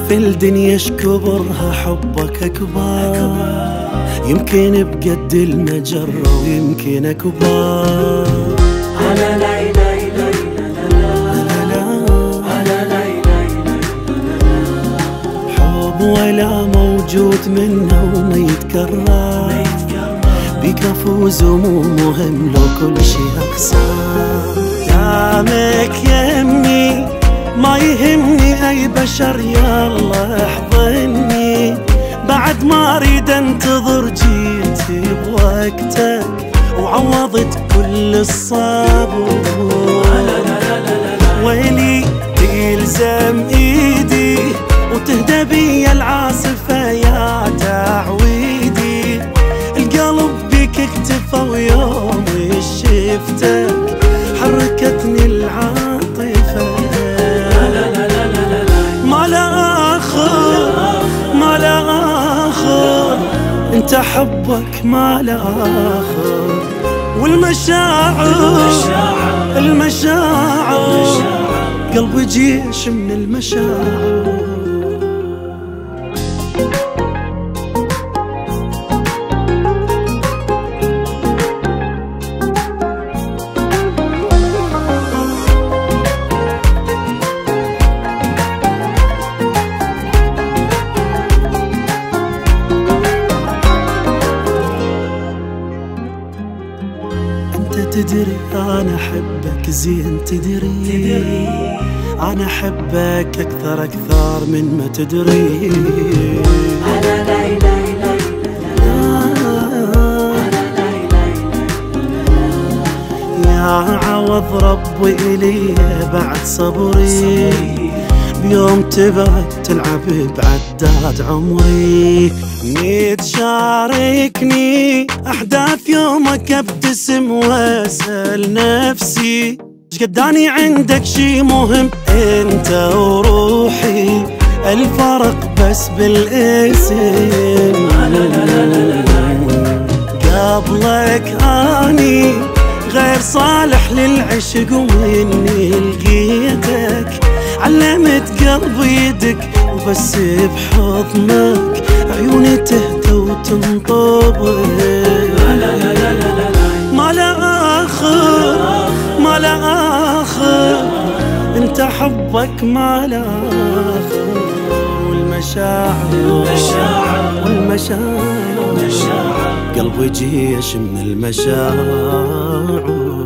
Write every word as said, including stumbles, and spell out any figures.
في الدنيا شكبرها حبك أكبر، يمكن بقد المجرة ويمكن أكبر. على لا إله إلا حب ولا موجود منه وما يتكرر، بيك أفوز ومو مهم لو كل شي أخسر. دامك يمي ما يهمني أي بشر، يلا احضني بعد ما أريد أنتظر، جيت بوقتك وعوضت كل الصبر. ويلي تلزم إيدي وتهدى بي العاصفة يا تعويدي، القلب بك اكتفى ويوم شفتك حركتني العاطفة. ما لا آخر ما لا آخر، انت حبك ما لا آخر. والمشاعر المشاعر قلبي جيش من المشاعر. تدري أنا أحبك زين، تدري أنا أحبك أكثر أكثر من ما تدري. على لا إله إلا يا عوض ربي إلي بعد صبري، بيوم تبعد تلعب بعداد عمري. ميت شاركني أحداث يومك ابتسم واسأل نفسي، شقد أني عندك شي مهم انت وروحي، الفرق بس بالاسم. قبلك أني غير صالح للعشق، ومني لقيتك علمت قلبي يدك، وبس بحضنك عيوني تهدى وتنطبق. ما لا آخر ما لا آخر، انت حبك ما لا آخر. والمشاعر والمشاعر قلبي جيش من المشاعر.